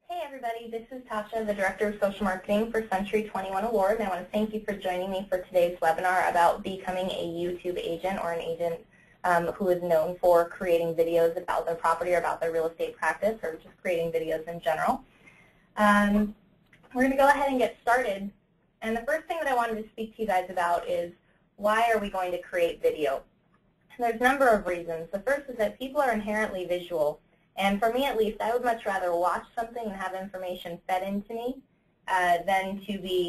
Hey everybody, this is Tassia, the Director of Social Marketing for Century 21 Award, and I want to thank you for joining me for today's webinar about becoming a YouTube agent or an agent who is known for creating videos about their property or about their real estate practice or just creating videos in general. We're going to go ahead and get started, and the first thing that I wanted to speak to you guys about is why are we going to create video? And there's a number of reasons. The first is that people are inherently visual. And for me, at least, I would much rather watch something and have information fed into me than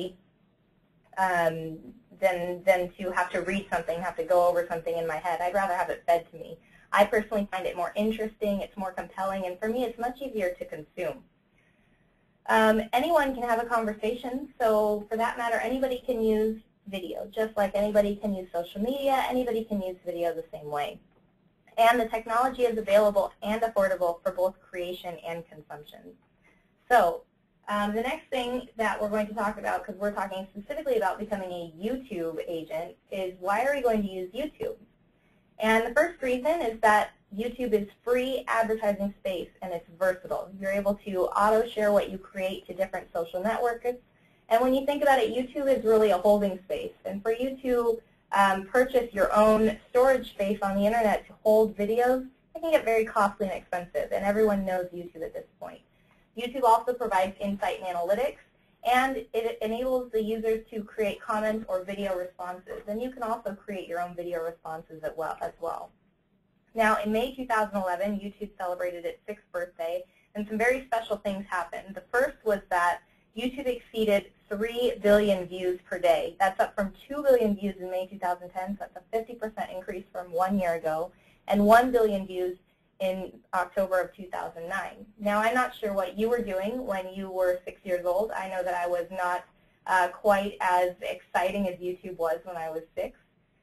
to have to read something, have to go over something in my head. I'd rather have it fed to me. I personally find it more interesting, it's more compelling, and for me, it's much easier to consume. Anyone can have a conversation, so for that matter, anybody can use video. Just like anybody can use social media, anybody can use video the same way. And the technology is available and affordable for both creation and consumption. So the next thing that we're going to talk about, because we're talking specifically about becoming a YouTube agent, is why are we going to use YouTube? And the first reason is that YouTube is free advertising space and it's versatile. You're able to auto-share what you create to different social networks. And when you think about it, YouTube is really a holding space. And for you to purchase your own storage space on the internet to hold videos, it can get very costly and expensive, and everyone knows YouTube at this point. YouTube also provides insight and analytics, and it enables the users to create comments or video responses, and you can also create your own video responses as well. Now, in May 2011, YouTube celebrated its 6th birthday, and some very special things happened. The first was that YouTube exceeded 3 billion views per day. That's up from 2 billion views in May 2010, so that's a 50% increase from 1 year ago, and 1 billion views in October of 2009. Now, I'm not sure what you were doing when you were 6 years old. I know that I was not quite as exciting as YouTube was when I was 6.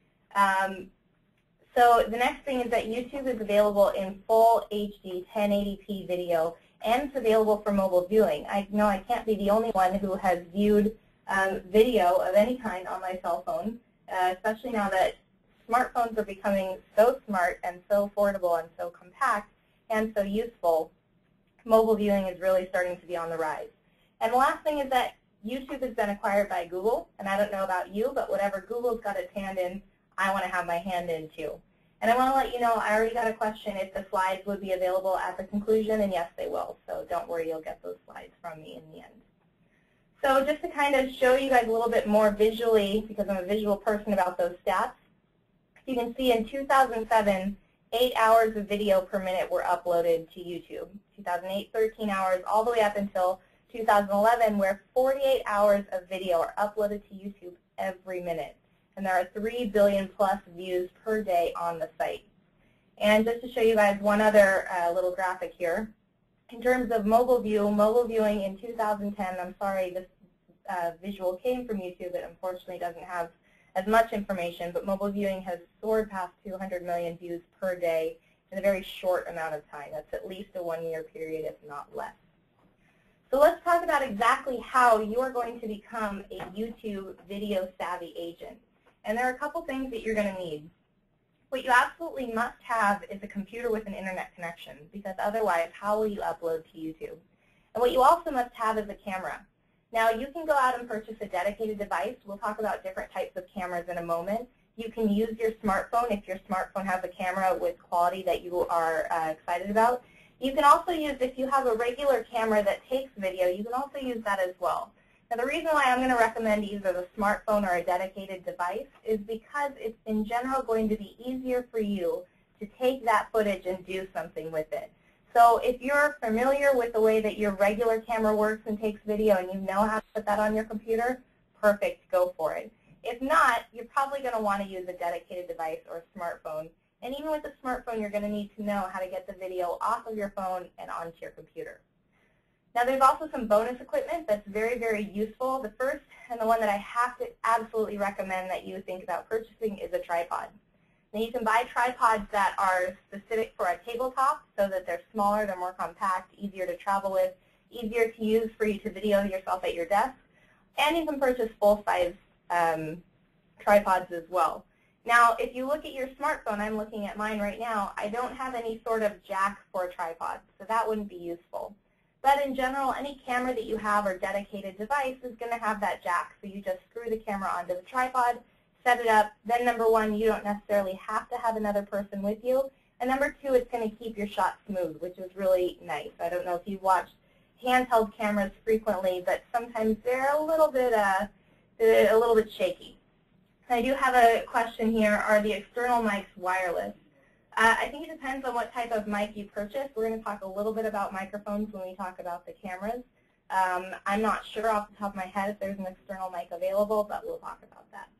So the next thing is that YouTube is available in full HD 1080p video, and it's available for mobile viewing. I know I can't be the only one who has viewed video of any kind on my cell phone, especially now that smartphones are becoming so smart and so affordable and so compact and so useful. Mobile viewing is really starting to be on the rise. And the last thing is that YouTube has been acquired by Google, and I don't know about you, but whatever Google's got its hand in, I want to have my hand in too. And I want to let you know, I already got a question if the slides would be available at the conclusion, and yes, they will. So don't worry, you'll get those slides from me in the end. So just to kind of show you guys a little bit more visually, because I'm a visual person, about those stats, you can see in 2007, 8 hours of video per minute were uploaded to YouTube. 2008, 13 hours, all the way up until 2011, where 48 hours of video are uploaded to YouTube every minute. And there are 3 billion plus views per day on the site. And just to show you guys one other little graphic here, in terms of mobile viewing in 2010, I'm sorry this visual came from YouTube, it unfortunately doesn't have as much information, but mobile viewing has soared past 200 million views per day in a very short amount of time. That's at least a 1-year period, if not less. So let's talk about exactly how you are going to become a YouTube video savvy agent. And there are a couple things that you're going to need. What you absolutely must have is a computer with an internet connection, because otherwise, how will you upload to YouTube? And what you also must have is a camera. Now, you can go out and purchase a dedicated device. We'll talk about different types of cameras in a moment. You can use your smartphone if your smartphone has a camera with quality that you are excited about. You can also use, if you have a regular camera that takes video, you can also use that as well. Now, the reason why I'm going to recommend either the smartphone or a dedicated device is because it's in general going to be easier for you to take that footage and do something with it. So if you're familiar with the way that your regular camera works and takes video and you know how to put that on your computer, perfect, go for it. If not, you're probably going to want to use a dedicated device or a smartphone. And even with a smartphone, you're going to need to know how to get the video off of your phone and onto your computer. Now, there's also some bonus equipment that's very, very useful. The first, and the one that I have to absolutely recommend that you think about purchasing, is a tripod. Now, you can buy tripods that are specific for a tabletop so that they're smaller, they're more compact, easier to travel with, easier to use for you to video yourself at your desk. And you can purchase full-size tripods as well. Now, if you look at your smartphone, I'm looking at mine right now, I don't have any sort of jack for a tripod, so that wouldn't be useful. But in general, any camera that you have or dedicated device is going to have that jack. So you just screw the camera onto the tripod, set it up. Then number one, you don't necessarily have to have another person with you. And number two, it's going to keep your shot smooth, which is really nice. I don't know if you've watched handheld cameras frequently, but sometimes they're a little bit shaky. I do have a question here. Are the external mics wireless? I think it depends on what type of mic you purchase. We're going to talk a little bit about microphones when we talk about the cameras. I'm not sure off the top of my head if there's an external mic available, but we'll talk about that.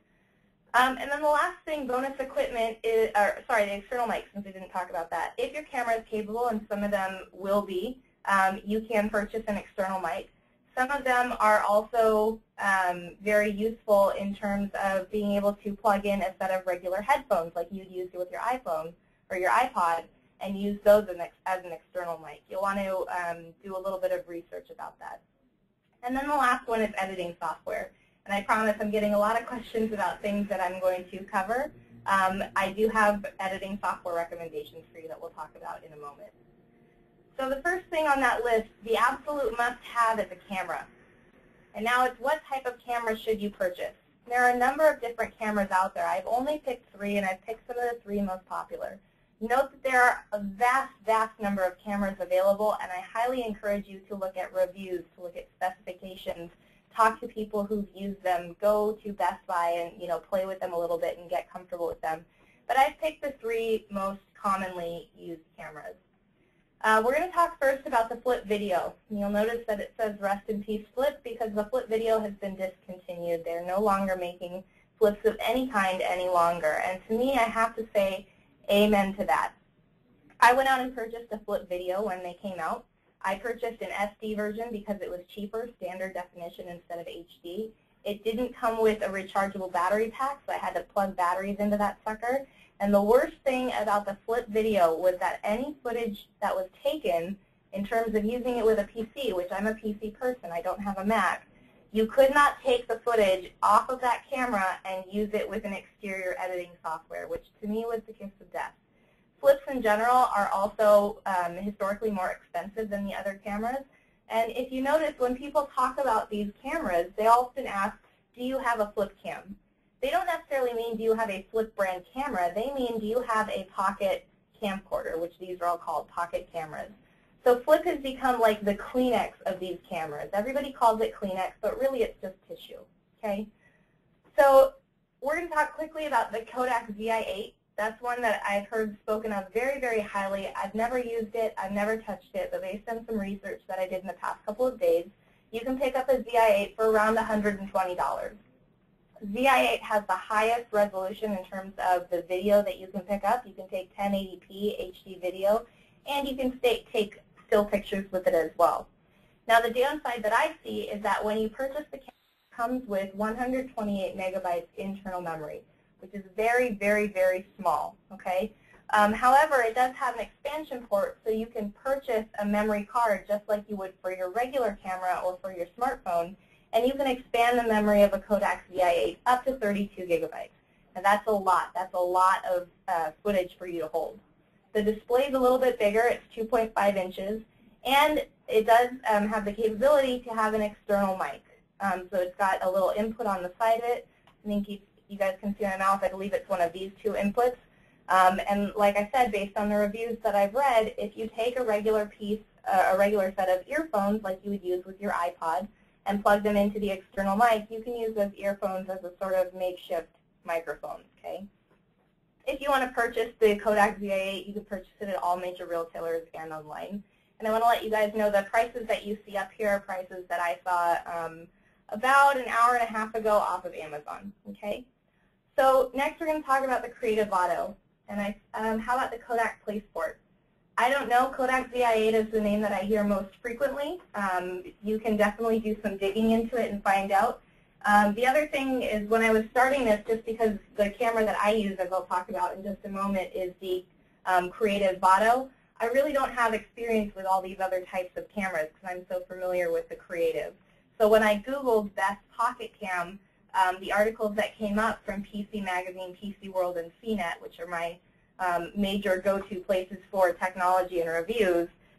And then the last thing, bonus equipment, is, the external mic, since we didn't talk about that. If your camera is capable, and some of them will be, you can purchase an external mic. Some of them are also very useful in terms of being able to plug in a set of regular headphones like you'd use with your iPhone or your iPod and use those as an external mic. You'll want to do a little bit of research about that. And then the last one is editing software. And I promise I'm getting a lot of questions about things that I'm going to cover. I do have editing software recommendations for you that we'll talk about in a moment. So the first thing on that list, the absolute must-have is a camera. And now it's what type of camera should you purchase? There are a number of different cameras out there. I've only picked 3, and I've picked some of the 3 most popular. Note that there are a vast, vast number of cameras available, and I highly encourage you to look at reviews, to look at specifications, talk to people who've used them, go to Best Buy and play with them a little bit and get comfortable with them. But I've picked the 3 most commonly used cameras. We're going to talk first about the Flip video. And you'll notice that it says rest in peace Flip because the Flip video has been discontinued. They're no longer making flips of any kind any longer. And to me, I have to say amen to that. I went out and purchased a Flip video when they came out. I purchased an SD version because it was cheaper, standard definition instead of HD. It didn't come with a rechargeable battery pack, so I had to plug batteries into that sucker. And the worst thing about the Flip video was that any footage that was taken in terms of using it with a PC, which I'm a PC person, I don't have a Mac, you could not take the footage off of that camera and use it with an exterior editing software, which to me was the kiss of death. Flips in general are also historically more expensive than the other cameras. And if you notice, when people talk about these cameras, they often ask, do you have a Flip cam? They don't necessarily mean, do you have a Flip brand camera? They mean, do you have a pocket camcorder, which these are all called pocket cameras. So Flip has become like the Kleenex of these cameras. Everybody calls it Kleenex, but really it's just tissue, okay? So we're going to talk quickly about the Kodak ZI-8. That's one that I've heard spoken of very, very highly. I've never used it. I've never touched it, but based on some research that I did in the past couple of days, you can pick up a ZI-8 for around $120. ZI-8 has the highest resolution in terms of the video that you can pick up. You can take 1080p HD video, and you can take still pictures with it as well. Now the downside that I see is that when you purchase the camera, it comes with 128 megabytes internal memory, which is very, very, very small, okay? However, it does have an expansion port, so you can purchase a memory card just like you would for your regular camera or for your smartphone, and you can expand the memory of a Kodak ZI-8 up to 32 gigabytes. And that's a lot. That's a lot of footage for you to hold. The display is a little bit bigger. It's 2.5 inches. And it does have the capability to have an external mic. So it's got a little input on the side of it. I think you guys can see my mouth. I believe it's one of these 2 inputs. And like I said, based on the reviews that I've read, if you take a regular set of earphones like you would use with your iPod, and plug them into the external mic, you can use those earphones as a sort of makeshift microphones, okay? If you want to purchase the Kodak ZI-8, you can purchase it at all major retailers and online. And I want to let you guys know the prices that you see up here are prices that I saw about an hour and a half ago off of Amazon, okay? So next we're going to talk about the Creative Auto. And how about the Kodak PlaySport? I don't know. Kodak ZI-8 is the name that I hear most frequently. You can definitely do some digging into it and find out. The other thing is when I was starting this, just because the camera that I use, as I'll talk about in just a moment, is the Creative Auto, I really don't have experience with all these other types of cameras because I'm so familiar with the Creative. So when I Googled Best Pocket Cam, the articles that came up from PC Magazine, PC World, and CNET, which are my major go-to places for technology and reviews,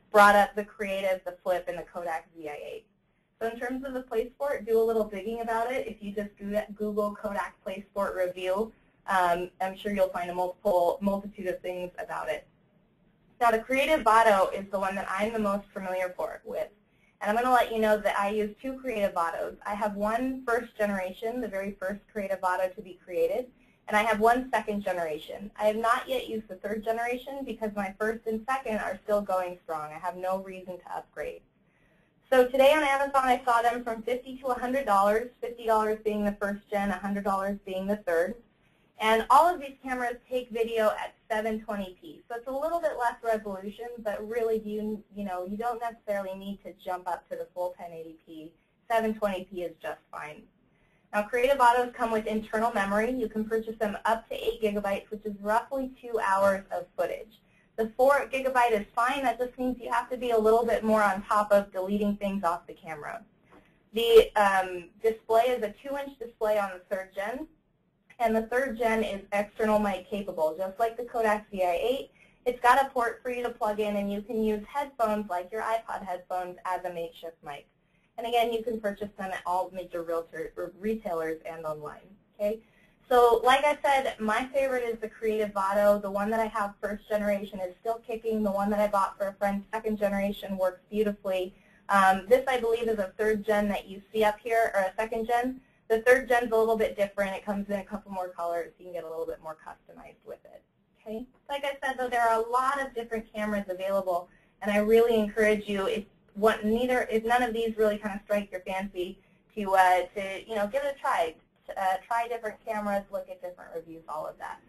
brought up the Creative, the Flip, and the Kodak ZI-8. So in terms of the PlaySport, do a little digging about it. If you just Google Kodak PlaySport review, I'm sure you'll find a multitude of things about it. Now the Creative Votto is the one that I'm the most familiar with. And I'm going to let you know that I use two Creative Vottos. I have one first generation, the very first Creative Votto to be created, and I have one second generation. I have not yet used the third generation because my first and second are still going strong. I have no reason to upgrade. So today on Amazon I saw them from $50 to $100, $50 being the first gen, $100 being the third. And all of these cameras take video at 720p. So it's a little bit less resolution, but really you don't necessarily need to jump up to the full 1080p. 720p is just fine. Now Creative Vottos come with internal memory. You can purchase them up to 8 gigabytes, which is roughly 2 hours of footage. The 4 gigabyte is fine. That just means you have to be a little bit more on top of deleting things off the camera. The display is a 2-inch display on the third gen. And the third gen is external mic capable, just like the Kodak ZI-8. It's got a port for you to plug in, and you can use headphones like your iPod headphones as a makeshift mic. And again, you can purchase them at all major retailers and online. Okay? So like I said, my favorite is the Creative Votto. The one that I have first generation is still kicking. The one that I bought for a friend second generation works beautifully. This, I believe, is a third gen that you see up here, or a second gen. The third gen is a little bit different. It comes in a couple more colors, so you can get a little bit more customized with it. Okay? Like I said, though, there are a lot of different cameras available, and I really encourage you, if none of these really kind of strike your fancy, to give it a try. Try different cameras, look at different reviews, all of that.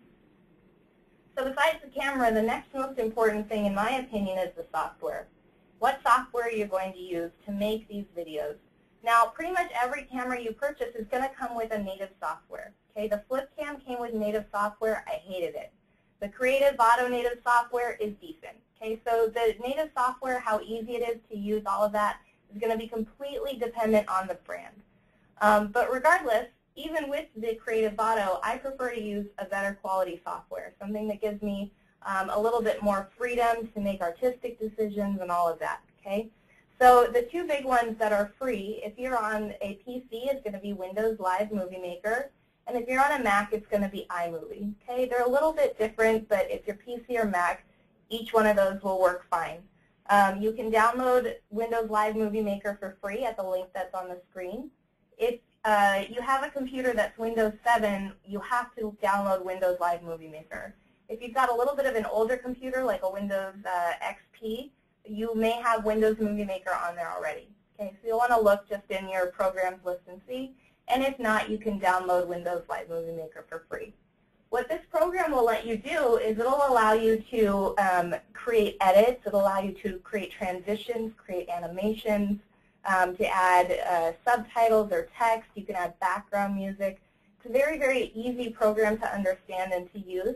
So besides the camera, the next most important thing, in my opinion, is the software. What software are you going to use to make these videos? Now, pretty much every camera you purchase is going to come with a native software. Okay, the Flip Cam came with native software. I hated it. The Creative Votto native software is decent. Okay, so the native software, how easy it is to use, all of that is going to be completely dependent on the brand. But regardless, even with the Creative Votto, I prefer to use a better quality software, something that gives me a little bit more freedom to make artistic decisions and all of that. Okay. So the two big ones that are free, if you're on a PC, it's going to be Windows Live Movie Maker. And if you're on a Mac, it's going to be iMovie. Okay? They're a little bit different, but if you're PC or Mac, each one of those will work fine. You can download Windows Live Movie Maker for free at the link that's on the screen. If you have a computer that's Windows 7, you have to download Windows Live Movie Maker. If you've got a little bit of an older computer, like a Windows XP, you may have Windows Movie Maker on there already. Okay, so you'll want to look just in your programs list and see. And if not, you can download Windows Live Movie Maker for free. What this program will let you do is it'll allow you to create edits. It'll allow you to create transitions, create animations, to add subtitles or text. You can add background music. It's a very, very easy program to understand and to use.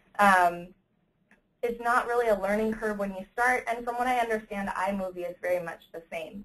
It's not really a learning curve when you start, and from what I understand, iMovie is very much the same.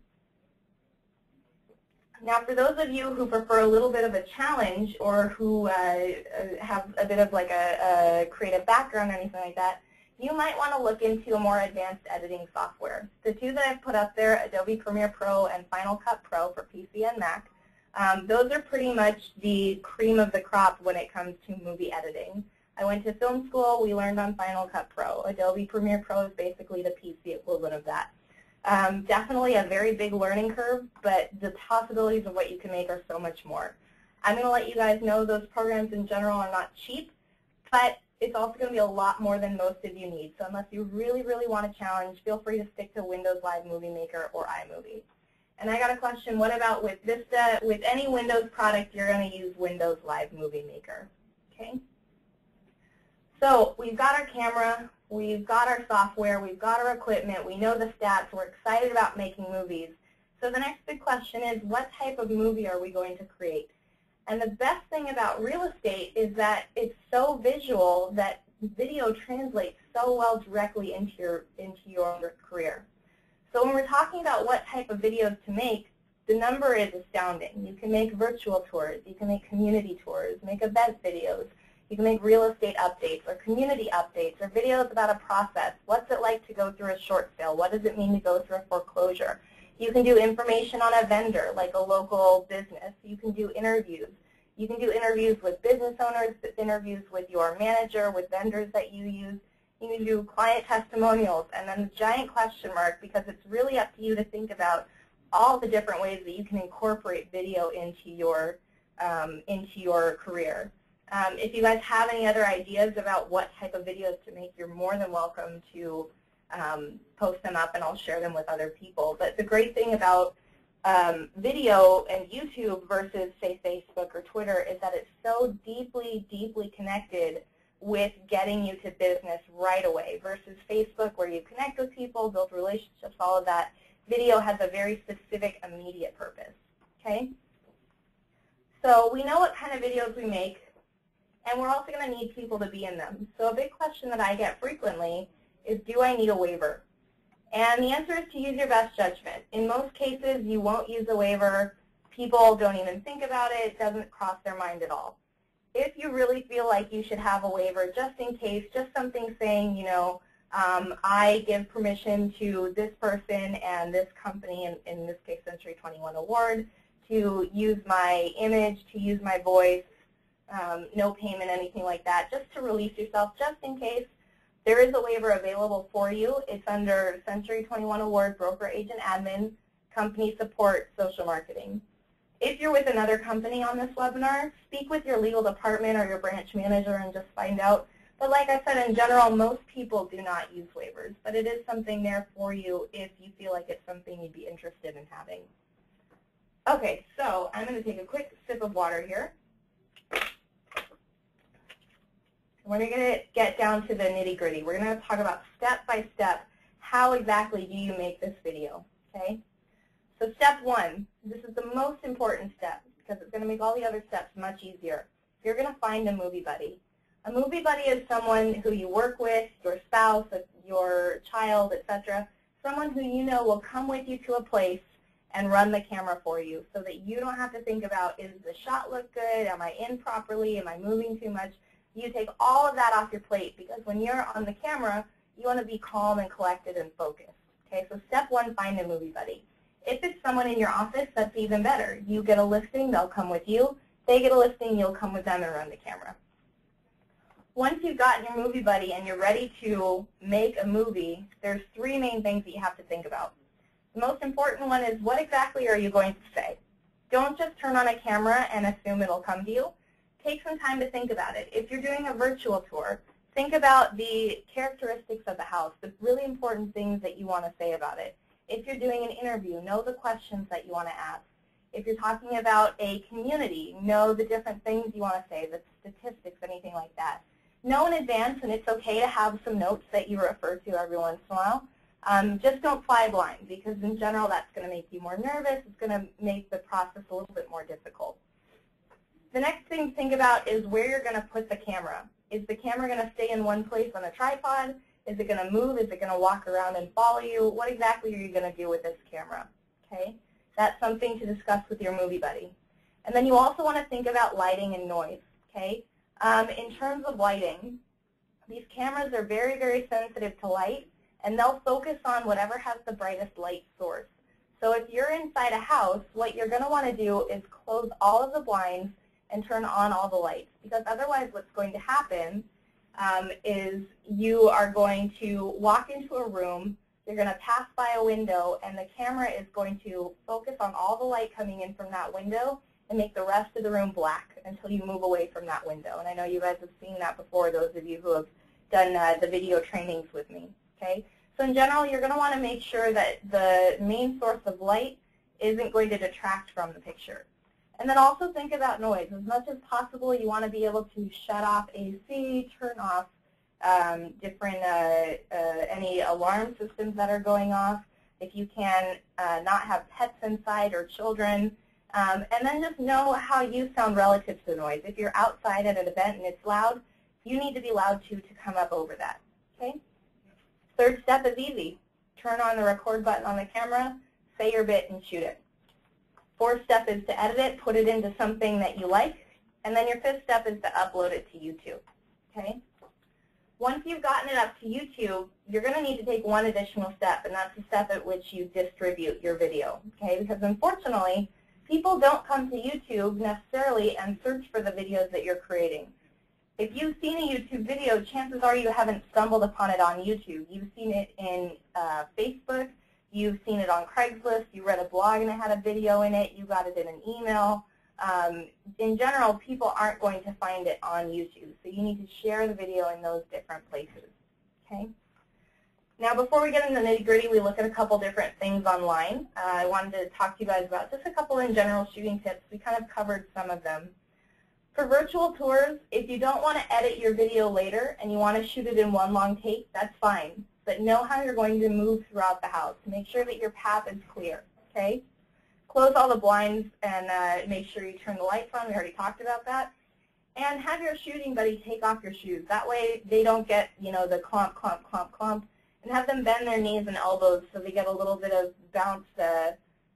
Now, for those of you who prefer a little bit of a challenge or who have a bit of like a creative background or anything like that, you might want to look into a more advanced editing software. The two that I've put up there, Adobe Premiere Pro and Final Cut Pro for PC and Mac, those are pretty much the cream of the crop when it comes to movie editing. I went to film school. We learned on Final Cut Pro. Adobe Premiere Pro is basically the PC equivalent of that. Definitely a very big learning curve, but the possibilities of what you can make are so much more. I'm going to let you guys know those programs in general are not cheap, but it's also going to be a lot more than most of you need. So unless you really, really want a challenge, feel free to stick to Windows Live Movie Maker or iMovie. And I got a question, what about with Vista? With any Windows product, you're going to use Windows Live Movie Maker. Okay? So we've got our camera, we've got our software, we've got our equipment, we know the stats, we're excited about making movies. So the next big question is, what type of movie are we going to create? And the best thing about real estate is that it's so visual that video translates so well directly into your career. So when we're talking about what type of videos to make, the number is astounding. You can make virtual tours, you can make community tours, make event videos. You can make real estate updates or community updates or videos about a process. What's it like to go through a short sale? What does it mean to go through a foreclosure? You can do information on a vendor, like a local business. You can do interviews. You can do interviews with business owners, interviews with your manager, with vendors that you use. You can do client testimonials, and then the giant question mark, because it's really up to you to think about all the different ways that you can incorporate video into your career. If you guys have any other ideas about what type of videos to make, you're more than welcome to post them up, and I'll share them with other people. But the great thing about video and YouTube versus, say, Facebook or Twitter is that it's so deeply, deeply connected with getting you to business right away versus Facebook, where you connect with people, build relationships, all of that. Video has a very specific, immediate purpose. Okay? So we know what kind of videos we make, and we're also going to need people to be in them. So a big question that I get frequently is, do I need a waiver? And the answer is to use your best judgment. In most cases, you won't use a waiver. People don't even think about it. It doesn't cross their mind at all. If you really feel like you should have a waiver, just in case, just something saying, you know, I give permission to this person and this company, in this case Century 21 Award, to use my image, to use my voice, no payment, anything like that, just to release yourself, just in case. There is a waiver available for you. It's under Century 21 Award, Broker Agent Admin, Company Support, Social Marketing. If you're with another company on this webinar, speak with your legal department or your branch manager and just find out. But like I said, in general, most people do not use waivers, but it is something there for you if you feel like it's something you'd be interested in having. Okay, so I'm going to take a quick sip of water here. We're going to get down to the nitty-gritty. We're going to talk about step by step, how exactly do you make this video, okay? So step one, this is the most important step because it's going to make all the other steps much easier. You're going to find a movie buddy. A movie buddy is someone who you work with, your spouse, your child, etc. Someone who you know will come with you to a place and run the camera for you so that you don't have to think about, is the shot look good, am I in properly, am I moving too much? You take all of that off your plate because when you're on the camera, you want to be calm and collected and focused. Okay, so step one, find a movie buddy. If it's someone in your office, that's even better. You get a listing, they'll come with you. They get a listing, you'll come with them and run the camera. Once you've gotten your movie buddy and you're ready to make a movie, there's three main things that you have to think about. The most important one is, what exactly are you going to say? Don't just turn on a camera and assume it'll come to you. Take some time to think about it. If you're doing a virtual tour, think about the characteristics of the house, the really important things that you want to say about it. If you're doing an interview, know the questions that you want to ask. If you're talking about a community, know the different things you want to say, the statistics, anything like that. Know in advance, and it's okay to have some notes that you refer to every once in a while. Just don't fly blind, because in general that's going to make you more nervous. It's going to make the process a little bit more difficult. The next thing to think about is where you're going to put the camera. Is the camera going to stay in one place on a tripod? Is it going to move? Is it going to walk around and follow you? What exactly are you going to do with this camera? Okay? That's something to discuss with your movie buddy. And then you also want to think about lighting and noise. Okay? In terms of lighting, these cameras are very, very sensitive to light, and they'll focus on whatever has the brightest light source. So if you're inside a house, what you're going to want to do is close all of the blinds and turn on all the lights, because otherwise what's going to happen is you are going to walk into a room, you're going to pass by a window, and the camera is going to focus on all the light coming in from that window and make the rest of the room black until you move away from that window. And I know you guys have seen that before, those of you who have done the video trainings with me. Okay? So in general, you're going to want to make sure that the main source of light isn't going to detract from the picture. And then also think about noise. As much as possible, you want to be able to shut off AC, turn off any alarm systems that are going off. If you can, not have pets inside or children. And then just know how you sound relative to the noise. If you're outside at an event and it's loud, you need to be loud too to come up over that. Okay? Third step is easy. Turn on the record button on the camera, say your bit, and shoot it. Fourth step is to edit it, put it into something that you like, And then your fifth step is to upload it to YouTube. Okay? Once you've gotten it up to YouTube, you're going to need to take one additional step, and that's the step at which you distribute your video. Okay? Because unfortunately, people don't come to YouTube necessarily and search for the videos that you're creating. If you've seen a YouTube video, chances are you haven't stumbled upon it on YouTube. You've seen it in Facebook. You've seen it on Craigslist. You read a blog and it had a video in it. You got it in an email. In general, people aren't going to find it on YouTube. So you need to share the video in those different places. Okay? Now, before we get into the nitty-gritty, we look at a couple different things online. I wanted to talk to you guys about just a couple in general shooting tips. We kind of covered some of them. For virtual tours, if you don't want to edit your video later and you want to shoot it in one long take, that's fine. But know how you're going to move throughout the house. Make sure that your path is clear. Okay? Close all the blinds and make sure you turn the lights on. We already talked about that. And have your shooting buddy take off your shoes. That way they don't get, the clump, clump, clump, clump. And have them bend their knees and elbows so they get a little bit of bounce, so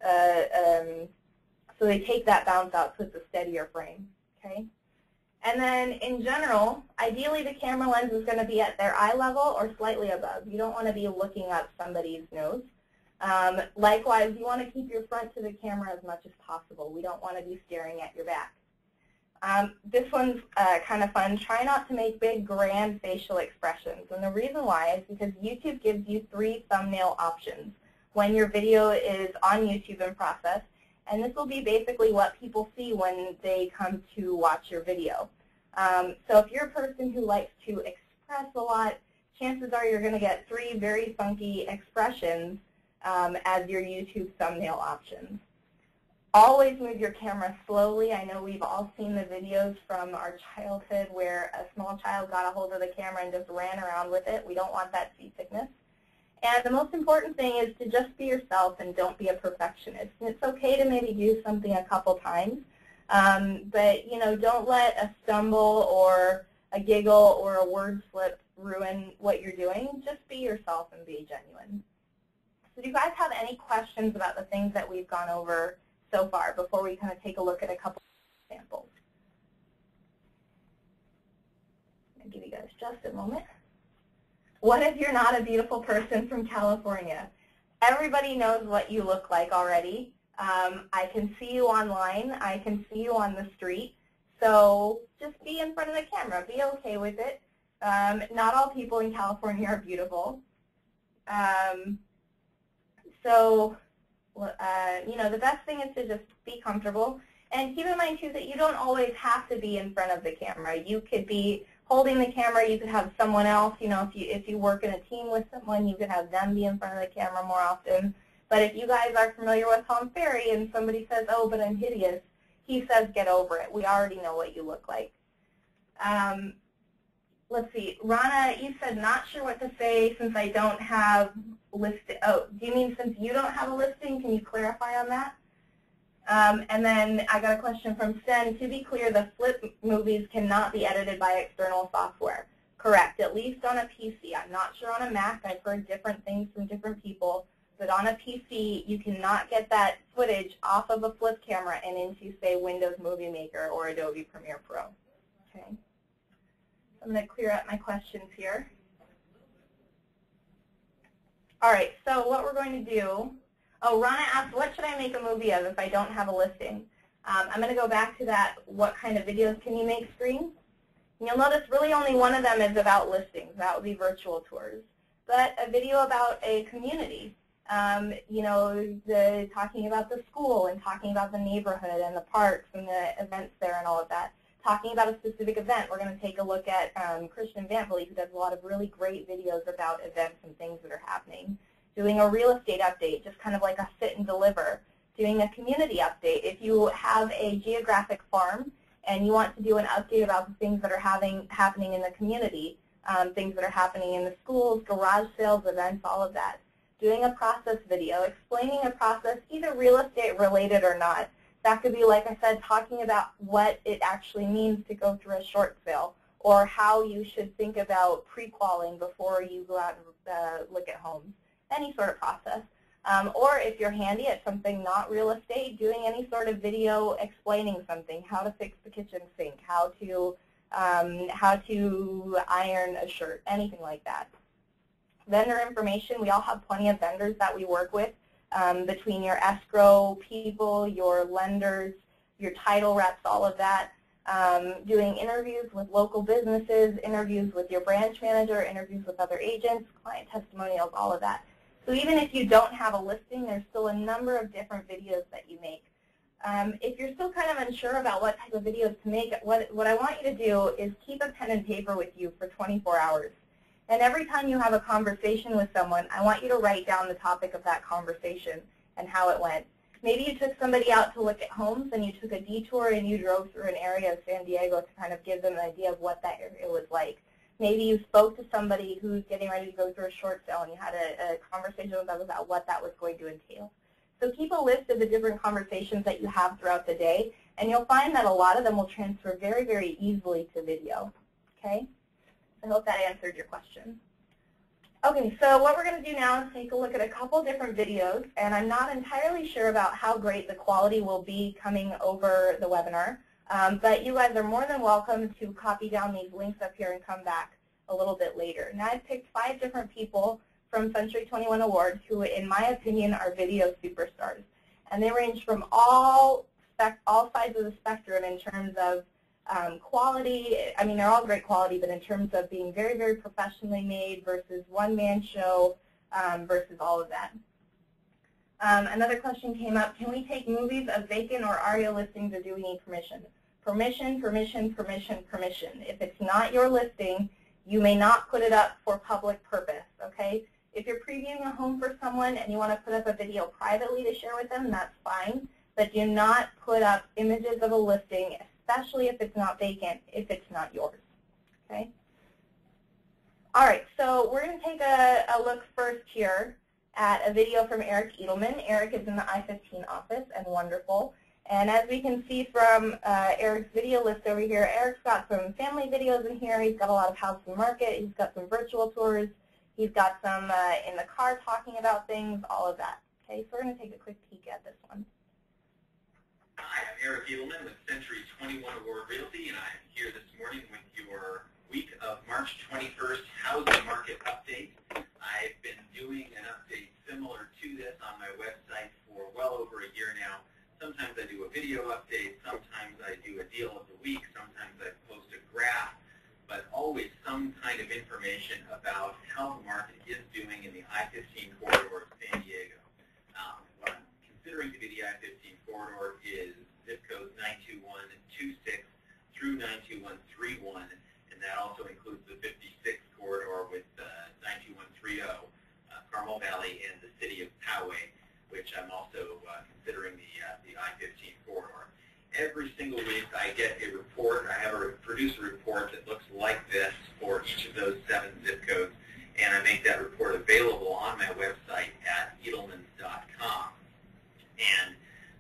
they take that bounce out so it's a steadier frame. Okay? And then in general, ideally the camera lens is going to be at their eye level or slightly above. You don't want to be looking up somebody's nose. Likewise, you want to keep your front to the camera as much as possible. We don't want to be staring at your back. This one's kind of fun. Try not to make big, grand facial expressions. And the reason why is because YouTube gives you 3 thumbnail options when your video is on YouTube in process. And this will be basically what people see when they come to watch your video. So if you're a person who likes to express a lot, chances are you're going to get 3 very funky expressions as your YouTube thumbnail options. Always move your camera slowly. I know we've all seen the videos from our childhood where a small child got a hold of the camera and just ran around with it. We don't want that seasickness. And the most important thing is to just be yourself and don't be a perfectionist. And it's okay to maybe do something a couple times, but don't let a stumble or a giggle or a word slip ruin what you're doing. Just be yourself and be genuine. So do you guys have any questions about the things that we've gone over so far before we kind of take a look at a couple of examples? I'll give you guys just a moment. What if you're not a beautiful person from California? Everybody knows what you look like already. I can see you online. I can see you on the street. So just be in front of the camera. Be okay with it. Not all people in California are beautiful. The best thing is to just be comfortable. And keep in mind, too, that you don't always have to be in front of the camera. You could be holding the camera. You could have someone else. If you work in a team with someone, you could have them be in front of the camera more often. But if you guys are familiar with Tom Ferry and somebody says, "Oh, but I'm hideous," he says, "Get over it. We already know what you look like." Let's see. Rana, you said not sure what to say since I don't have listing. Oh, do you mean since you don't have a listing? Can you clarify on that? And then I got a question from Sten. To be clear, the flip movies cannot be edited by external software. Correct, at least on a PC. I'm not sure on a Mac. I've heard different things from different people. But on a PC, you cannot get that footage off of a flip camera and into, say, Windows Movie Maker or Adobe Premiere Pro. Okay. I'm going to clear up my questions here. All right, so what we're going to do, Rana asked, what should I make a movie of if I don't have a listing? I'm going to go back to that, what kind of videos can you make screen? And you'll notice really only one of them is about listings. That would be virtual tours. But a video about a community, talking about the school and talking about the neighborhood and the parks and the events there and all of that. Talking about a specific event, we're going to take a look at Christian Vantley, who does a lot of really great videos about events and things that are happening. Doing a real estate update, just kind of like a sit and deliver. Doing a community update. If you have a geographic farm and you want to do an update about the things that are happening in the community, things that are happening in the schools, garage sales, events, all of that. Doing a process video, explaining a process, either real estate related or not. That could be, like I said, talking about what it actually means to go through a short sale, or how you should think about pre-qualing before you go out and look at homes. Any sort of process. Or if you're handy at something not real estate, doing any sort of video explaining something, how to fix the kitchen sink, how to iron a shirt, anything like that. Vendor information, we all have plenty of vendors that we work with, between your escrow people, your lenders, your title reps, all of that. Doing interviews with local businesses, interviews with your branch manager, interviews with other agents, client testimonials, all of that. So even if you don't have a listing, there's still a number of different videos that you make. If you're still kind of unsure about what type of videos to make, what I want you to do is keep a pen and paper with you for 24 hours. And every time you have a conversation with someone, I want you to write down the topic of that conversation and how it went. Maybe you took somebody out to look at homes and you took a detour and you drove through an area of San Diego to kind of give them an idea of what that area was like. Maybe you spoke to somebody who's getting ready to go through a short sale and you had a conversation with them about what that was going to entail. So keep a list of the different conversations that you have throughout the day, and you'll find that a lot of them will transfer very, very easily to video. Okay? I hope that answered your question. Okay, so what we're going to do now is take a look at a couple different videos, and I'm not entirely sure about how great the quality will be coming over the webinar, but you guys are more than welcome to copy down these links up here and come back a little bit later. Now I've picked 5 different people from Century 21 Awards who, in my opinion, are video superstars, and they range from all sides of the spectrum in terms of quality. I mean, they're all great quality, but in terms of being very, very professionally made versus one-man show versus all of that. Another question came up, can we take movies of vacant or ARIA listings, or do we need permission? Permission, permission, permission, permission. If it's not your listing, you may not put it up for public purpose, okay? If you're previewing a home for someone and you want to put up a video privately to share with them, that's fine, but do not put up images of a listing, especially if it's not vacant, if it's not yours, okay? All right, so we're going to take a look first here at a video from Eric Edelman. Eric is in the I-15 office and wonderful. And as we can see from Eric's video list over here, Eric's got some family videos in here. He's got a lot of house and market. He's got some virtual tours. He's got some in the car talking about things, all of that. Okay, so we're going to take a quick peek at this one. Hi, I'm Eric Edelman with Century 21 Award Realty, and I'm here this morning with your week of March 21st housing market update. I've been doing an update similar to this on my website for well over a year now. Sometimes I do a video update, sometimes I do a deal of the week, sometimes I post a graph, but always some kind of information about how the market is doing in the I-15 corridor of San Diego. What I'm considering to be the I-15 corridor is zip codes 92126 through 92131, and that also includes the 56 corridor with 92130, Carmel Valley, and the city of Poway, which I'm also considering the I-15 corridor. Every single week I get a report. I have produce a report that looks like this for each of those 7 zip codes, and I make that report available on my website at edelmans.com. And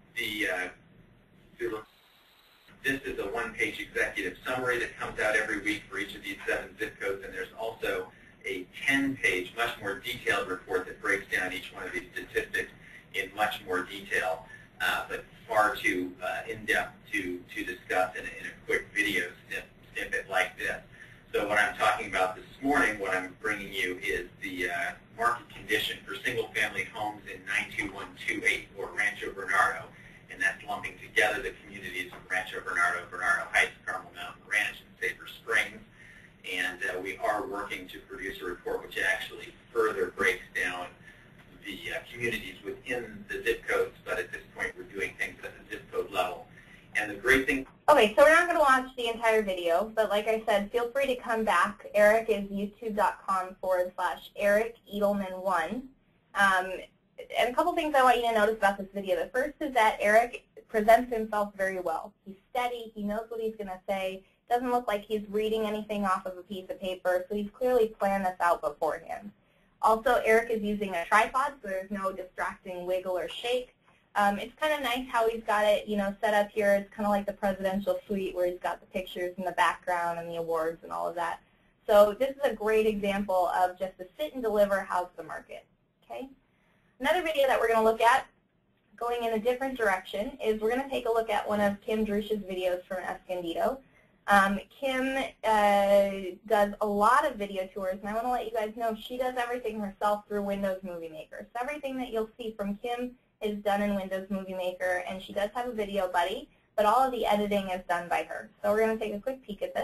this is a one-page executive summary that comes out every week for each of these 7 zip codes, and there's also a 10-page, much more detailed report that breaks down each one of these statistics in much more detail, but far too in-depth to discuss in a quick video snippet like this. So what I'm talking about this morning, what I'm bringing you is the market condition for single-family homes in 92128, or Rancho Bernardo, and that's lumping together the communities of Rancho Bernardo, Bernardo Heights, Carmel Mountain Ranch, and Safer Springs. And we are working to produce a report which actually further breaks down the communities within the zip codes, but at this point we're doing things at the zip code level. And the great thing... Okay, so we're not going to watch the entire video, but like I said, feel free to come back. Eric is youtube.com/Eric Edelman1. And a couple things I want you to notice about this video. The first is that Eric presents himself very well. He's steady. He knows what he's going to say. Doesn't look like he's reading anything off of a piece of paper, so he's clearly planned this out beforehand. Also, Eric is using a tripod, so there's no distracting wiggle or shake. It's kind of nice how he's got it, set up here. It's kind of like the presidential suite where he's got the pictures in the background and the awards and all of that. So this is a great example of just a sit and deliver, how's the market, okay? Another video that we're going to look at, going in a different direction, is we're going to take a look at one of Kim Drusch's videos from Escondido. Kim does a lot of video tours, and I want to let you guys know she does everything herself through Windows Movie Maker. So everything that you'll see from Kim is done in Windows Movie Maker, and she does have a video buddy, but all of the editing is done by her. So we're going to take a quick peek at this.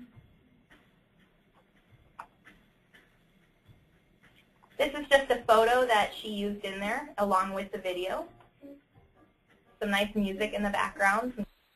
This is just a photo that she used in there along with the video. Some nice music in the background.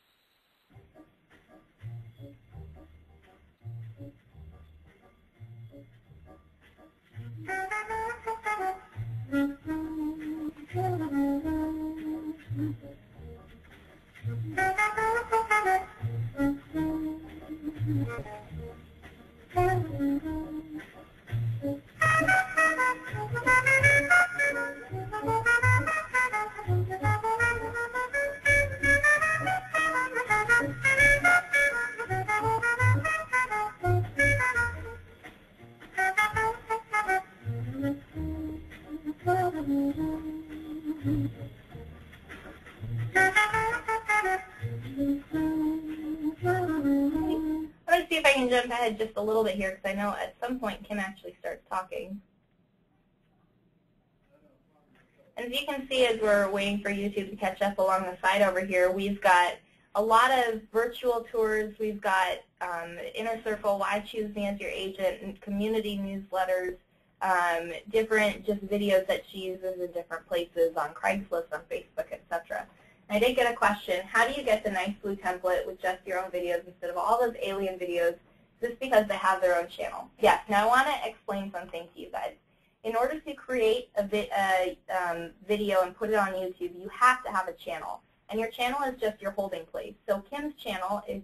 Let's see if I can jump ahead just a little bit here, because I know at some point Kim actually starts talking. And as you can see, as we're waiting for YouTube to catch up along the side over here, we've got a lot of virtual tours. We've got Inner Circle, Why Choose Me as Your Agent, and community newsletters, different just videos that she uses in different places on Craigslist, on Facebook, etc. I did get a question, how do you get the nice blue template with just your own videos instead of all those alien videos? Is this because they have their own channel? Yes. Now I want to explain something to you guys. In order to create a video and put it on YouTube, you have to have a channel. And your channel is just your holding place. So Kim's channel is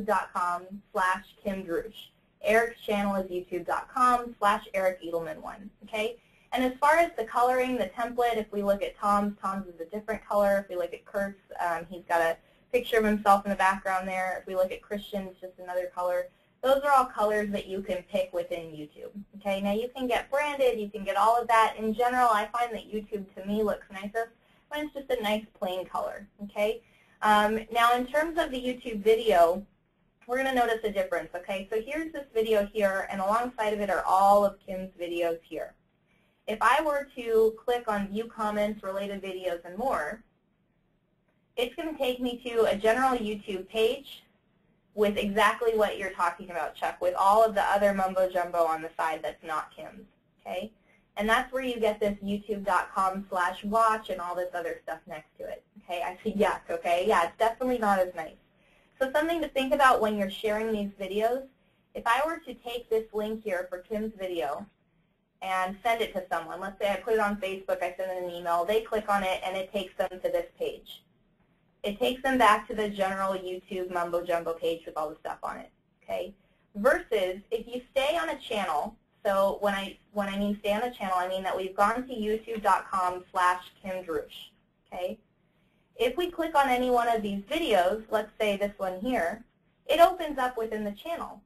youtube.com/KimDrusch. Eric's channel is youtube.com/EricEdelman1. Okay? And as far as the coloring, the template, if we look at Tom's is a different color. If we look at Kurt's, he's got a picture of himself in the background there. If we look at Christian's, just another color. Those are all colors that you can pick within YouTube. Okay, now you can get branded, you can get all of that. In general, I find that YouTube to me looks nicest when it's just a nice plain color. Okay, now in terms of the YouTube video, we're going to notice a difference. Okay, so here's this video here, and alongside of it are all of Kim's videos here. If I were to click on View Comments, Related Videos, and More, it's going to take me to a general YouTube page with exactly what you're talking about, Chuck, with all of the other mumbo-jumbo on the side that's not Kim's. Okay? And that's where you get this youtube.com/watch and all this other stuff next to it. Okay? I see yuck, okay? Yeah, it's definitely not as nice. So something to think about when you're sharing these videos, if I were to take this link here for Kim's video and send it to someone. Let's say I put it on Facebook, I send them an email, they click on it, and it takes them to this page. It takes them back to the general YouTube mumbo-jumbo page with all the stuff on it. Okay? Versus if you stay on a channel, so when I mean stay on a channel, I mean that we've gone to youtube.com/KimDrusch. Okay? If we click on any one of these videos, let's say this one here, it opens up within the channel.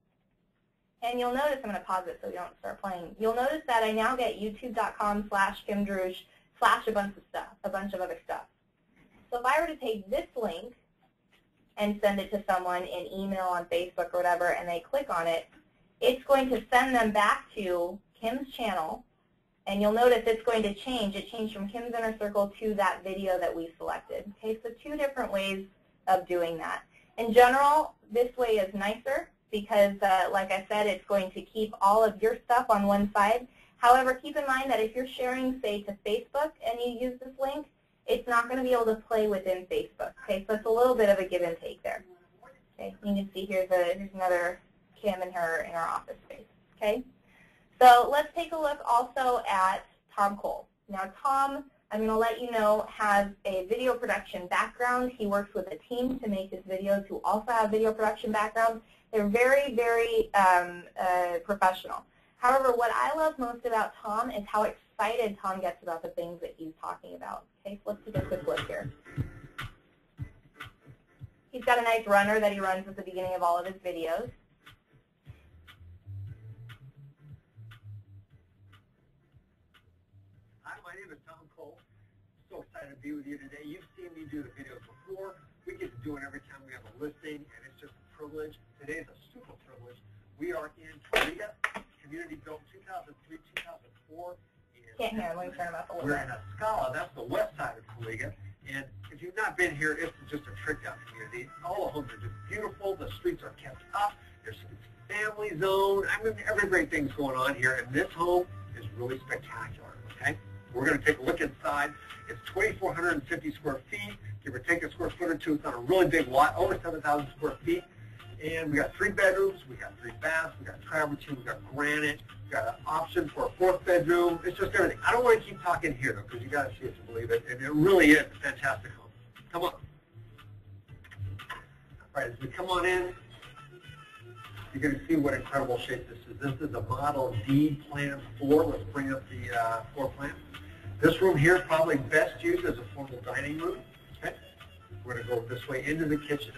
And you'll notice, I'm going to pause it so we don't start playing. You'll notice that I now get youtube.com/KimDrusch / a bunch of stuff, a bunch of other stuff. So if I were to take this link and send it to someone in email, on Facebook, or whatever, and they click on it, it's going to send them back to Kim's channel, and you'll notice it's going to change. It changed from Kim's Inner Circle to that video that we selected. Okay, so two different ways of doing that. In general, this way is nicer, because, like I said, it's going to keep all of your stuff on one side. However, keep in mind that if you're sharing, say, to Facebook and you use this link, it's not going to be able to play within Facebook. Okay, so it's a little bit of a give and take there. Okay, you can see here's another Kim in her office space. Okay, so let's take a look also at Tom Cole. Now, Tom, I'm going to let you know, has a video production background. He works with a team to make his videos who also have video production backgrounds. They're very, very professional. However, what I love most about Tom is how excited Tom gets about the things that he's talking about. Okay, so let's take a quick look here. He's got a nice runner that he runs at the beginning of all of his videos. Hi, my name is Tom to be with you today. You've seen me do the videos before. We get to do it every time we have a listing, and it's just a privilege. Today is a super privilege. We are in Tassia, community built 2003, 2004. Can't hear him. Let me turn him up a little bit. We're in Escala. That's the west side of Tassia. And if you've not been here, it's just a tricked-out community. All the homes are just beautiful. The streets are kept up. There's family zone. I mean, every great thing's going on here. And this home is really spectacular, okay? We're going to take a look inside. It's 2,450 square feet, give or take a square foot or two. It's on a really big lot, over 7,000 square feet. And we got 3 bedrooms, we got 3 baths, we got travertine, we got granite, we got an option for a 4th bedroom. It's just everything. I don't want to keep talking here, though, because you got to see it to believe it. And it really is a fantastic home. Come on. All right, as we come on in, you're going to see what incredible shape this is. This is a Model D Plan 4. Let's bring up the floor plan. This room here is probably best used as a formal dining room. Okay? We're going to go this way into the kitchen.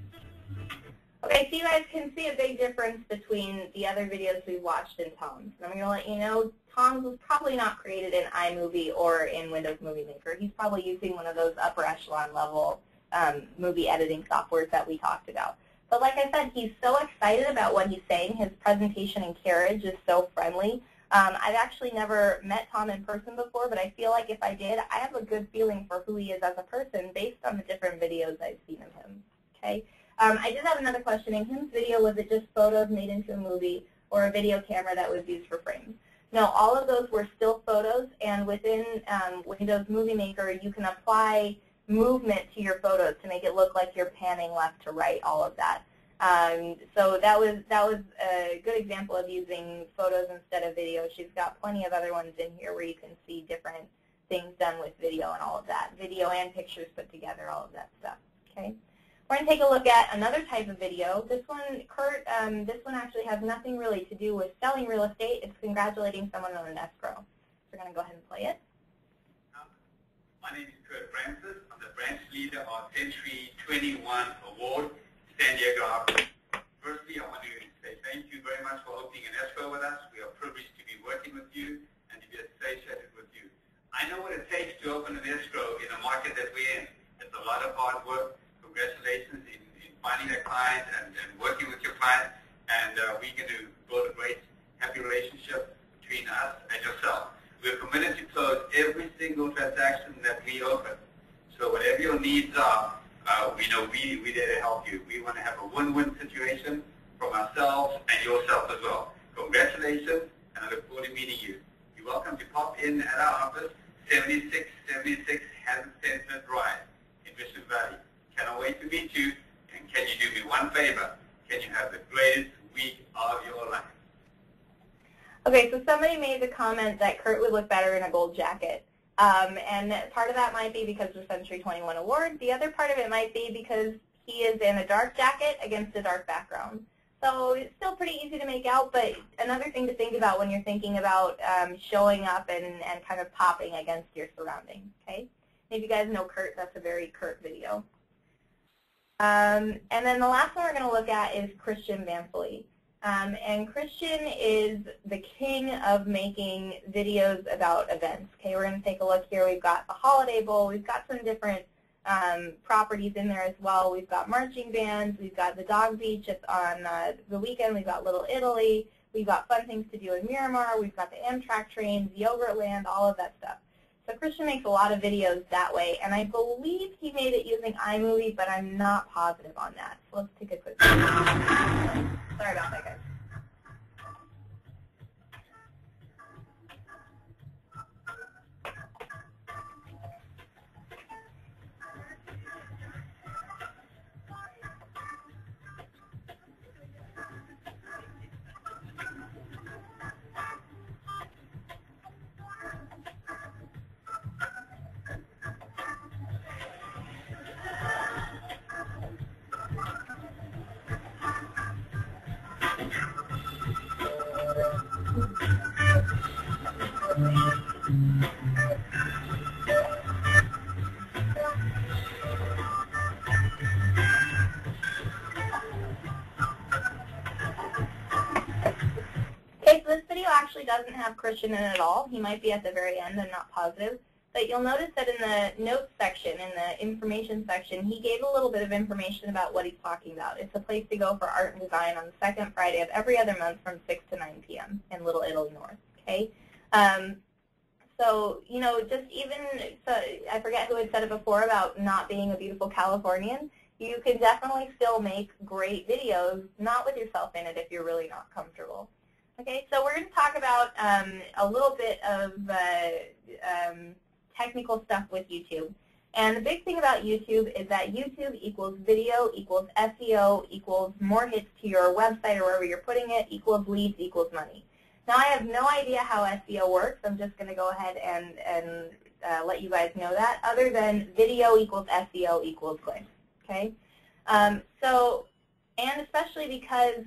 Okay, so you guys can see a big difference between the other videos we've watched in Tom's. And I'm going to let you know Tom's was probably not created in iMovie or in Windows Movie Maker. He's probably using one of those upper echelon level movie editing softwares that we talked about. But like I said, he's so excited about what he's saying. His presentation and carriage is so friendly. I've actually never met Tom in person before, but I feel like if I did, I have a good feeling for who he is as a person based on the different videos I've seen of him. Okay. I did have another question. In Kim's video, was it just photos made into a movie or a video camera that was used for frames? No, all of those were still photos, and within Windows Movie Maker, you can apply movement to your photos to make it look like you're panning left to right, all of that. So that was a good example of using photos instead of video. She's got plenty of other ones in here where you can see different things done with video and all of that. Video and pictures put together, all of that stuff. Okay. We're going to take a look at another type of video. This one, Kurt, this one actually has nothing really to do with selling real estate. It's congratulating someone on an escrow. So we're going to go ahead and play it. My name is Kurt Francis. I'm the branch leader of Century 21 Award, San Diego office. Firstly, I want to say thank you very much for opening an escrow with us. We are privileged to be working with you and to be associated with you. I know what it takes to open an escrow in the market that we're in. It's a lot of hard work. Congratulations in finding a client and working with your client, and we're going to build a great, happy relationship between us and yourself. We're committed to close every single transaction that we open. So whatever your needs are, we know we're there to help you. We want to have a win-win situation from ourselves and yourself as well. Congratulations, and I look forward to meeting you. You're welcome to pop in at our office, 7676 Hampton Center Drive in Mission Valley. Cannot wait to meet you, and can you do me one favor? Can you have the greatest week of your life? Okay, so somebody made the comment that Kurt would look better in a gold jacket. And part of that might be because of the Century 21 Award. The other part of it might be because he is in a dark jacket against a dark background. So it's still pretty easy to make out, but another thing to think about when you're thinking about showing up and kind of popping against your surroundings, okay? If you guys know Kurt, that's a very Kurt video. And then the last one we're going to look at is Christian Manfully. And Christian is the king of making videos about events. Okay, we're going to take a look here. We've got the Holiday Bowl. We've got some different properties in there as well. We've got marching bands. We've got the Dog Beach on the weekend. We've got Little Italy. We've got fun things to do in Miramar. We've got the Amtrak trains, Yogurtland, all of that stuff. So Christian makes a lot of videos that way, and I believe he made it using iMovie, but I'm not positive on that. So let's take a quick look. Sorry about that, guys. Okay, so this video actually doesn't have Christian in it at all. He might be at the very end, I'm not positive. But you'll notice that in the notes section, in the information section, he gave a little bit of information about what he's talking about. It's a place to go for art and design on the second Friday of every other month from 6 to 9 p.m. in Little Italy North. Okay. So, you know, just even, so I forget who had said it before about not being a beautiful Californian. You can definitely still make great videos, not with yourself in it if you're really not comfortable. Okay, so we're going to talk about a little bit of technical stuff with YouTube. And the big thing about YouTube is that YouTube equals video equals SEO equals more hits to your website or wherever you're putting it equals leads equals money. Now, I have no idea how SEO works. I'm just going to go ahead and let you guys know that, other than video equals SEO equals clicks. Okay? So, and especially because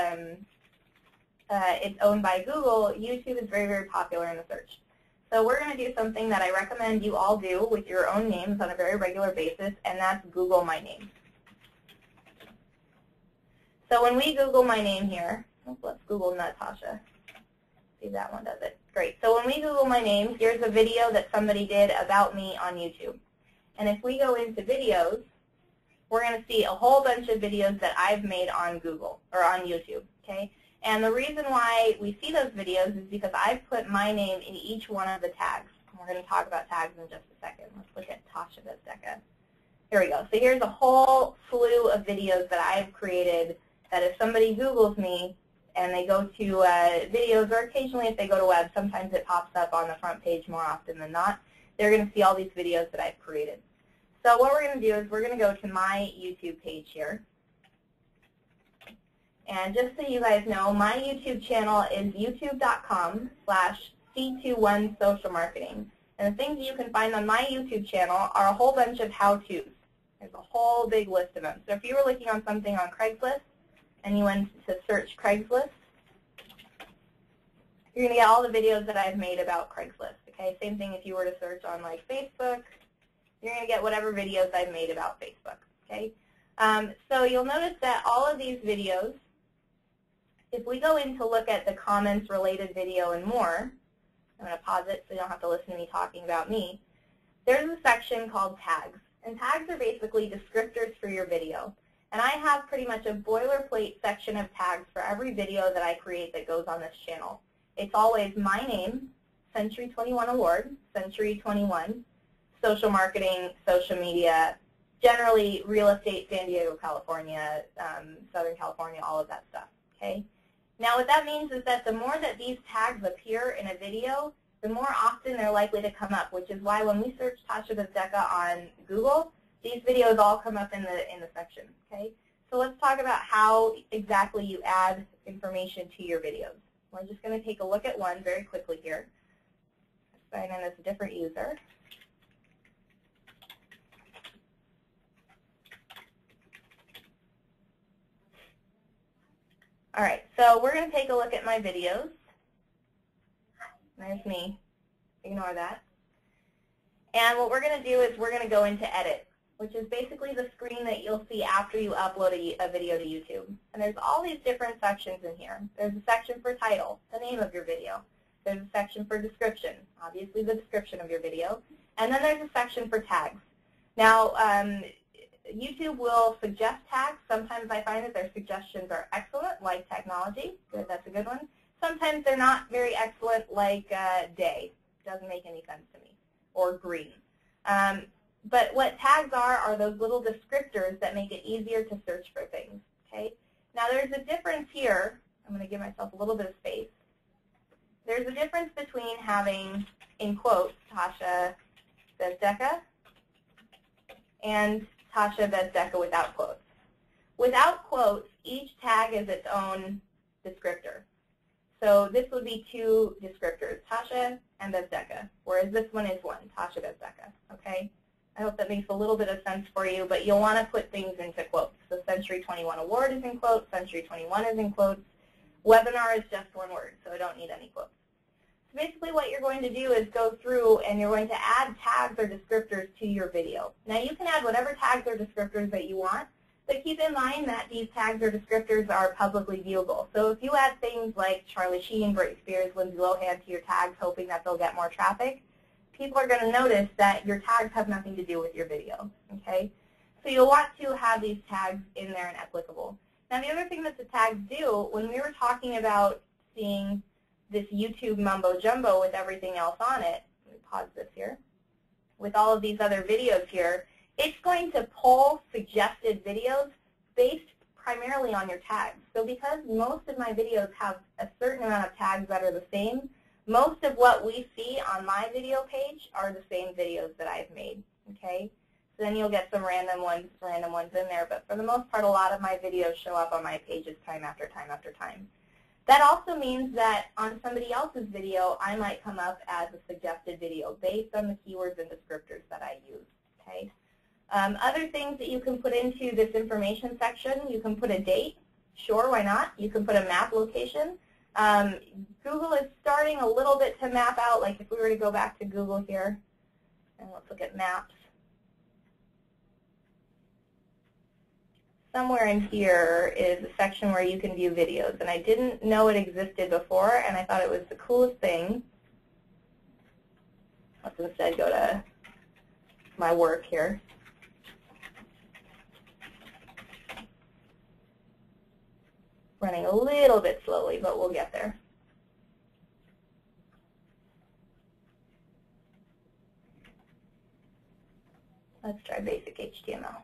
it's owned by Google, YouTube is very, very popular in the search. So we're going to do something that I recommend you all do with your own names on a very regular basis, and that's Google my name. So when we Google my name here, let's Google Natasha. See if that one does it. Great. So when we Google my name, here's a video that somebody did about me on YouTube. And if we go into videos, we're going to see a whole bunch of videos that I've made on Google or on YouTube. Okay? And the reason why we see those videos is because I've put my name in each one of the tags. And we're going to talk about tags in just a second. Let's look at Tassia Bezdeka. Here we go. So here's a whole slew of videos that I've created that if somebody Googles me and they go to videos, or occasionally if they go to web, sometimes it pops up on the front page more often than not, they're going to see all these videos that I've created. So what we're going to do is we're going to go to my YouTube page here. And just so you guys know, my YouTube channel is youtube.com/C21socialmarketing. And the things you can find on my YouTube channel are a whole bunch of how-tos. There's a whole big list of them. So if you were looking on something on Craigslist and you went to search Craigslist, you're going to get all the videos that I've made about Craigslist. Okay, same thing if you were to search on like Facebook, you're going to get whatever videos I've made about Facebook. Okay, so you'll notice that all of these videos, if we go in to look at the comments related video and more, I'm going to pause it so you don't have to listen to me talking about me. There's a section called tags. And tags are basically descriptors for your video. And I have pretty much a boilerplate section of tags for every video that I create that goes on this channel. It's always my name, Century 21 Award, Century 21, social marketing, social media, generally real estate, San Diego, California, Southern California, all of that stuff. Okay? Now what that means is that the more that these tags appear in a video, the more often they're likely to come up, which is why when we search Tassia Bezdeka on Google, these videos all come up in the section. Okay? So let's talk about how exactly you add information to your videos. We're just going to take a look at one very quickly here. Sign in as a different user. All right, so we're going to take a look at my videos. There's me. Ignore that. And what we're going to do is we're going to go into Edit, which is basically the screen that you'll see after you upload a video to YouTube. And there's all these different sections in here. There's a section for title, the name of your video. There's a section for description, obviously the description of your video. And then there's a section for tags. Now, YouTube will suggest tags. Sometimes I find that their suggestions are excellent, like technology. Good, that's a good one. Sometimes they're not very excellent, like day. Doesn't make any sense to me. Or green. But what tags are those little descriptors that make it easier to search for things. Okay? Now there's a difference here. I'm going to give myself a little bit of space. There's a difference between having, in quotes, Tassia Bezdeka and Tassia Bezdeka without quotes. Without quotes, each tag is its own descriptor. So this would be two descriptors, Tassia and Bezdeka, whereas this one is one, Tassia Bezdeka. Okay? I hope that makes a little bit of sense for you, but you'll want to put things into quotes. So Century 21 Award is in quotes, Century 21 is in quotes. Webinar is just one word, so I don't need any quotes. So basically what you're going to do is go through and you're going to add tags or descriptors to your video. Now you can add whatever tags or descriptors that you want, but keep in mind that these tags or descriptors are publicly viewable. So if you add things like Charlie Sheen, Britney Spears, Lindsay Lohan to your tags hoping that they'll get more traffic, people are going to notice that your tags have nothing to do with your video, okay? So you'll want to have these tags in there and applicable. Now the other thing that the tags do, when we were talking about seeing this YouTube mumbo jumbo with everything else on it, let me pause this here, with all of these other videos here, it's going to pull suggested videos based primarily on your tags. So because most of my videos have a certain amount of tags that are the same, most of what we see on my video page are the same videos that I've made, okay? So then you'll get some random ones in there, but for the most part, a lot of my videos show up on my pages time after time after time. That also means that on somebody else's video, I might come up as a suggested video based on the keywords and descriptors that I use, okay? Other things that you can put into this information section, you can put a date. Sure, why not? You can put a map location. Google is starting a little bit to map out, like if we were to go back to Google here, and let's look at maps. Somewhere in here is a section where you can view videos, and I didn't know it existed before, and I thought it was the coolest thing. Let's instead go to my work here. Running a little bit slowly, but we'll get there. Let's try basic HTML.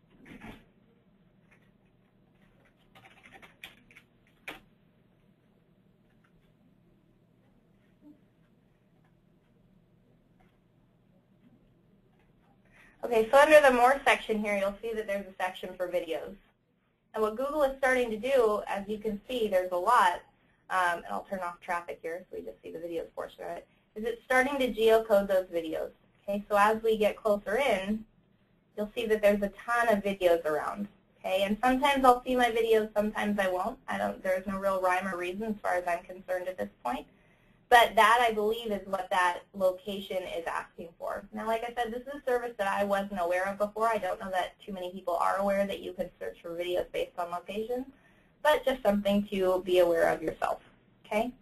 Okay, so under the More section here, you'll see that there's a section for videos. And what Google is starting to do, as you can see, there's a lot, and I'll turn off traffic here so we just see the videos portion of it, is it's starting to geocode those videos. Okay, so as we get closer in, you'll see that there's a ton of videos around. Okay, and sometimes I'll see my videos, sometimes I won't. There's no real rhyme or reason as far as I'm concerned at this point. But that, I believe, is what that location is asking for. Now, like I said, this is a service that I wasn't aware of before. I don't know that too many people are aware that you can search for videos based on location, but just something to be aware of yourself, okay?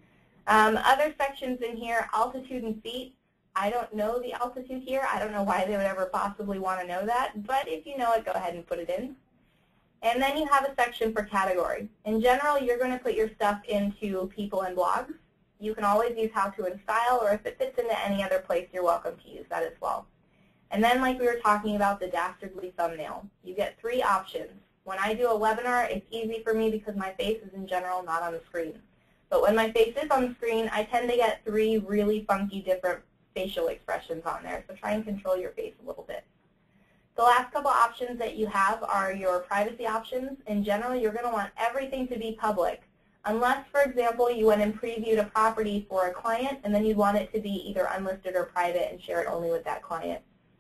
Other sections in here, altitude and feet. I don't know the altitude here. I don't know why they would ever possibly want to know that, but if you know it, go ahead and put it in. And then you have a section for category. In general, you're going to put your stuff into people and blogs. You can always use how to and style, or if it fits into any other place, you're welcome to use that as well. And then, like we were talking about, the dastardly thumbnail. You get 3 options. When I do a webinar, it's easy for me because my face is in general not on the screen. But when my face is on the screen, I tend to get 3 really funky different facial expressions on there. So try and control your face a little bit. The last couple options that you have are your privacy options. In general, you're going to want everything to be public. Unless, for example, you went and previewed a property for a client, and then you'd want it to be either unlisted or private and share it only with that client.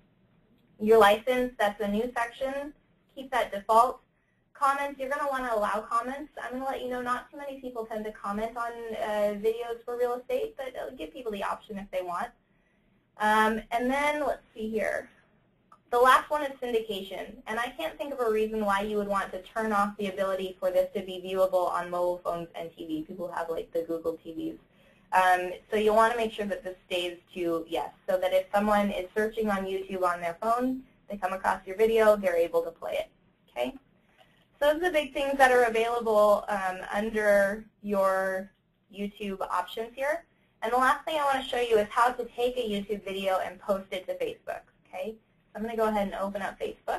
Your license, that's a new section. Keep that default. Comments, you're going to want to allow comments. I'm going to let you know not too many people tend to comment on videos for real estate, but it'll give people the option if they want. And then, let's see here. The last one is syndication, and I can't think of a reason why you would want to turn off the ability for this to be viewable on mobile phones and TV. People have like the Google TVs. So you'll want to make sure that this stays to yes, so that if someone is searching on YouTube on their phone, they come across your video, they're able to play it. Okay? So those are the big things that are available under your YouTube options here. And the last thing I want to show you is how to take a YouTube video and post it to Facebook. Okay? I'm going to go ahead and open up Facebook.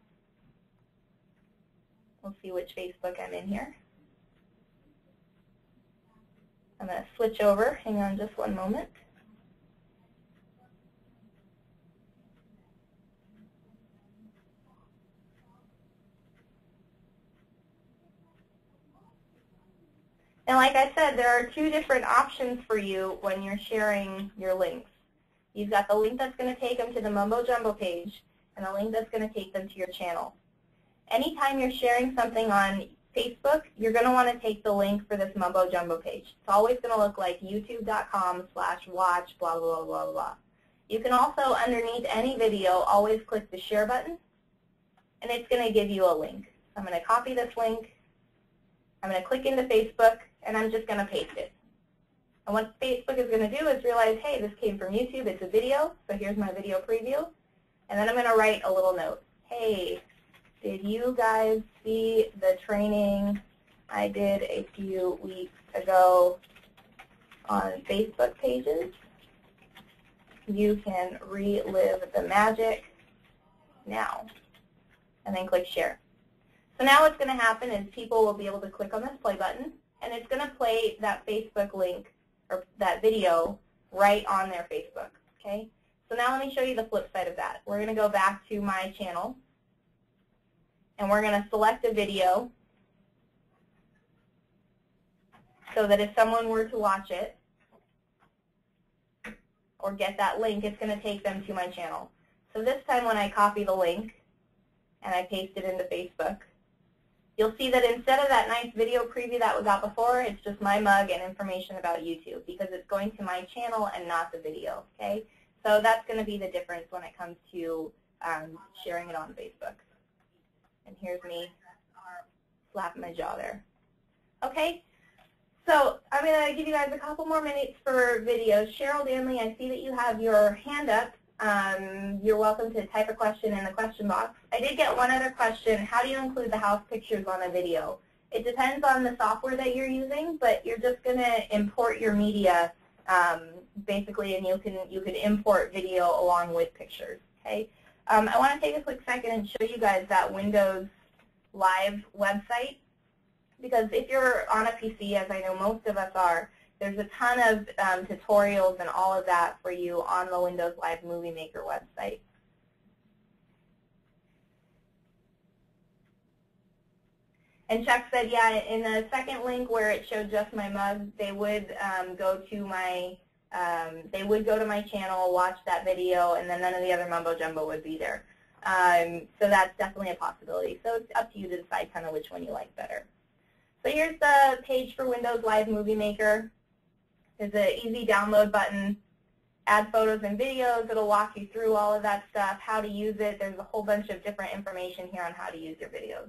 We'll see which Facebook I'm in here. I'm going to switch over. Hang on just one moment. And like I said, there are 2 different options for you when you're sharing your links. You've got the link that's going to take them to the Mumbo Jumbo page and the link that's going to take them to your channel. Anytime you're sharing something on Facebook, you're going to want to take the link for this Mumbo Jumbo page. It's always going to look like youtube.com/watch blah, blah, blah, blah. You can also, underneath any video, always click the share button, and it's going to give you a link. So I'm going to copy this link. I'm going to click into Facebook, and I'm just going to paste it. And what Facebook is going to do is realize, hey, this came from YouTube. It's a video, so here's my video preview. And then I'm going to write a little note. Hey, did you guys see the training I did a few weeks ago on Facebook pages? You can relive the magic now. And then click share. So now what's going to happen is people will be able to click on this play button, and it's going to play that Facebook link or that video right on their Facebook. Okay? So now let me show you the flip side of that. We're going to go back to my channel, and we're going to select a video so that if someone were to watch it or get that link, it's going to take them to my channel. So this time when I copy the link and I paste it into Facebook, you'll see that instead of that nice video preview that was out before, it's just my mug and information about YouTube because it's going to my channel and not the video. Okay? So that's going to be the difference when it comes to sharing it on Facebook. And here's me slapping my jaw there. Okay? So I'm going to give you guys a couple more minutes for videos. Cheryl Danley, I see that you have your hand up. You're welcome to type a question in the question box. I did get one other question. How do you include the house pictures on a video? It depends on the software that you're using, but you're just going to import your media basically, and you can import video along with pictures. Okay. I want to take a quick second and show you guys that Windows Live website, because if you're on a PC, as I know most of us are, there's a ton of tutorials and all of that for you on the Windows Live Movie Maker website. And Chuck said, yeah, in the second link where it showed just my mug, they would go to my channel, watch that video, and then none of the other mumbo jumbo would be there. So that's definitely a possibility. So it's up to you to decide kind of which one you like better. So here's the page for Windows Live Movie Maker. There's an easy download button, add photos and videos. It'll walk you through all of that stuff, how to use it. There's a whole bunch of different information here on how to use your videos.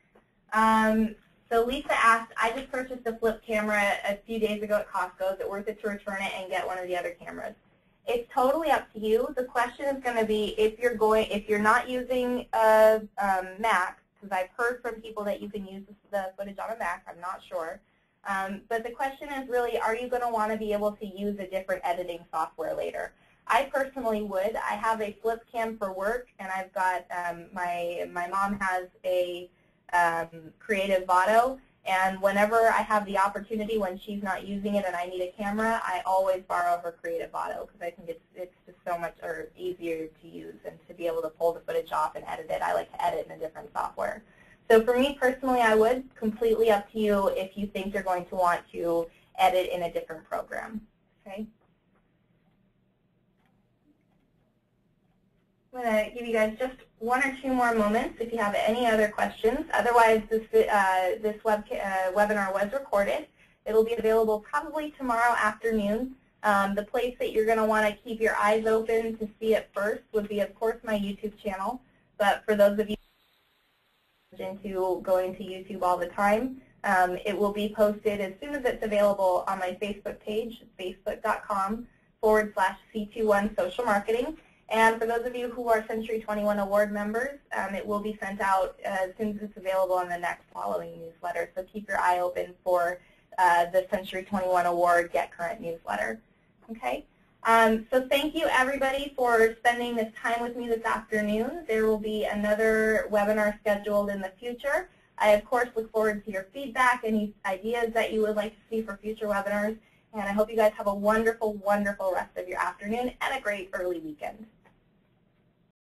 So Lisa asked, I just purchased a flip camera a few days ago at Costco. Is it worth it to return it and get one of the other cameras? It's totally up to you. The question is going to be if you're not using a Mac, because I've heard from people that you can use the footage on a Mac. I'm not sure. But the question is really, are you going to want to be able to use a different editing software later? I personally would. I have a flip cam for work, and I've got my mom has a Creative Vado, and whenever I have the opportunity when she's not using it and I need a camera, I always borrow her Creative Vado because I think it's just so much easier to use and to be able to pull the footage off and edit it. I like to edit in a different software. So for me personally, I would. Completely up to you if you think you're going to want to edit in a different program. Okay. I'm going to give you guys just one or two more moments if you have any other questions. Otherwise, this webinar was recorded. It will be available probably tomorrow afternoon. The place that you're going to want to keep your eyes open to see it first would be, of course, my YouTube channel. But for those of you into going to YouTube all the time, it will be posted as soon as it's available on my Facebook page, facebook.com/C21 Social Marketing. And for those of you who are Century 21 Award members, it will be sent out as soon as it's available in the next following newsletter. So keep your eye open for the Century 21 Award Get Current newsletter. Okay? So thank you, everybody, for spending this time with me this afternoon. There will be another webinar scheduled in the future. I, of course, look forward to your feedback, any ideas that you would like to see for future webinars. And I hope you guys have a wonderful, wonderful rest of your afternoon and a great early weekend.